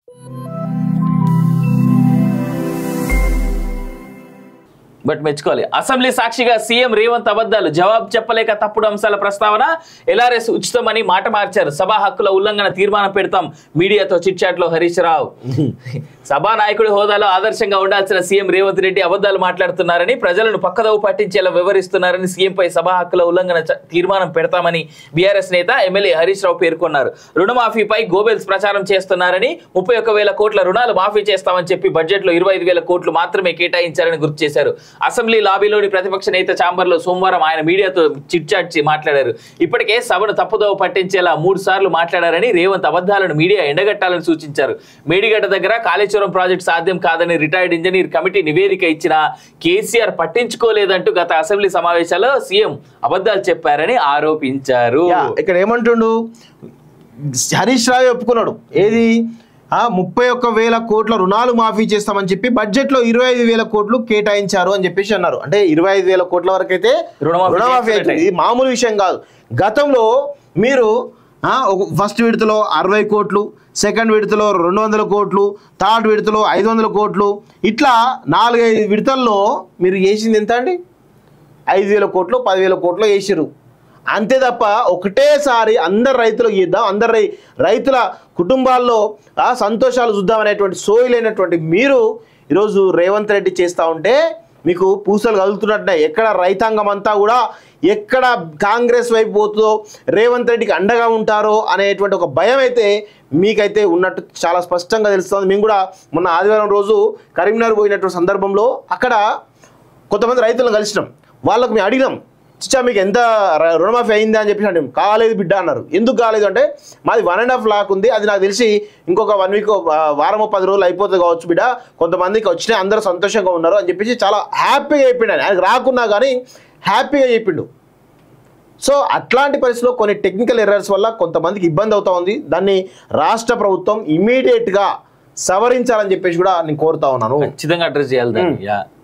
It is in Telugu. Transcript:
బట్ మెచ్చుకోవాలి. అసెంబ్లీ సాక్షిగా సీఎం రేవంత్ అబద్ధాలు, జవాబు చెప్పలేక తప్పుడు అంశాల ప్రస్తావన, ఎల్ఆర్ఎస్ ఉచితమని మాట మార్చారు, సభా హక్కుల ఉల్లంఘన తీర్మానం పెడతాం, మీడియాతో చిట్ చాట్ లో హరీష్ రావు. సభానాయకుడి హోదాలో ఆదర్శంగా ఉండాల్సిన సీఎం రేవంత్ రెడ్డి అబద్ధాలు మాట్లాడుతున్నారని, ప్రజలను పక్కదోవ పట్టించేలా వివరిస్తున్నారని, సీఎంపై సభా హక్కుల ఉల్లంఘన తీర్మానం పెడతామని బీఆర్ఎస్ నేత ఎమ్మెల్యే హరీష్ రావు పేర్కొన్నారు. రుణమాఫీపై గోబెల్స్ ప్రచారం చేస్తున్నారని, 31,000 కోట్ల రుణాలు మాఫీ చేస్తామని చెప్పి బడ్జెట్ లో 25,000 కోట్లు మాత్రమే కేటాయించారని గుర్తు చేశారు. అసెంబ్లీ లాబీలోని ప్రతిపక్ష నేత ఛాంబర్ లో సోమవారం ఆయన మీడియాతో చిట్ చాట్ మాట్లాడారు. ఇప్పటికే సభను తప్పుదోవ పట్టించేలా 3 సార్లు మాట్లాడారని, రేవంత్ అబద్ధాలను మీడియా ఎండగట్టాలని సూచించారు. మేడిగడ్డ దగ్గర కాళేశ్వరం ప్రాజెక్టు సాధ్యం కాదని రిటైర్డ్ ఇంజనీర్ కమిటీ నివేదిక ఇచ్చినా కేసీఆర్ పట్టించుకోలేదంటూ గత అసెంబ్లీ సమావేశాల్లో సీఎం అబద్ధాలు చెప్పారని ఆరోపించారు. ఇక్కడ ఏమంటుండు, హరీష్ రావు ఒప్పుకున్నాడు, ఏది 31,000 కోట్ల రుణాలు మాఫీ చేస్తామని చెప్పి బడ్జెట్ లో 25,000 కోట్లు కేటాయించారు అని చెప్పేసి అన్నారు. అంటే 25,000 కోట్ల వరకు అయితే రుణమాఫీ అవుతుంది. ఇది మామూలు విషయం కాదు. గతంలో మీరు ఫస్ట్ విడతలో 60 కోట్లు, సెకండ్ విడతలో 200 కోట్లు, థర్డ్ విడతలో 500 కోట్లు, ఇట్లా 4-5 విడతల్లో మీరు వేసింది ఎంత అండి? 5,000 కోట్లు 10,000 కోట్లు వేసిరు. అంతే తప్ప ఒకటేసారి అందరు రైతులకు ఇద్దాం, అందరు రైతుల కుటుంబాల్లో సంతోషాలు చూద్దాం అనేటువంటి సోయిలైనటువంటి మీరు ఈరోజు రేవంత్ రెడ్డి చేస్తూ ఉంటే మీకు పూసలు కదులుతున్నట్టున్నాయి. ఎక్కడ రైతాంగం అంతా కూడా ఎక్కడ కాంగ్రెస్ వైపు పోతుందో, రేవంత్ రెడ్డికి అండగా ఉంటారో అనేటువంటి ఒక భయం అయితే మీకైతే ఉన్నట్టు చాలా స్పష్టంగా తెలుస్తుంది. మేము కూడా మొన్న ఆదివారం రోజు కరీంనగర్ పోయినటువంటి సందర్భంలో అక్కడ కొంతమంది రైతులను కలిసినాం. వాళ్ళకు మేము అడిగినాం, చిచ్చా మీకు ఎంత రుణమాఫీ అయిందా అని చెప్పి అంటే కాలేదు బిడ్డ అన్నారు. ఎందుకు కాలేదు అంటే మాది 1.5 లాక్ ఉంది, అది నాకు తెలిసి ఇంకొక 1 వీక్ వారమో 10 రోజులు అయిపోతుంది కావచ్చు బిడ్డ, కొంతమందికి వచ్చినాయి, అందరూ సంతోషంగా ఉన్నారు అని చెప్పేసి చాలా హ్యాపీగా చెప్పిండు. ఆయనకు రాకున్నా కానీ హ్యాపీగా చెప్పిండు. సో అట్లాంటి పరిస్థితిలో కొన్ని టెక్నికల్ ఎర్రర్స్ వల్ల కొంతమందికి ఇబ్బంది అవుతా ఉంది. దాన్ని రాష్ట్ర ప్రభుత్వం ఇమీడియట్గా సవరించాలని చెప్పేసి కూడా నేను కోరుతా ఉన్నాను. ఖచ్చితంగా అడ్రస్ చేయాలి.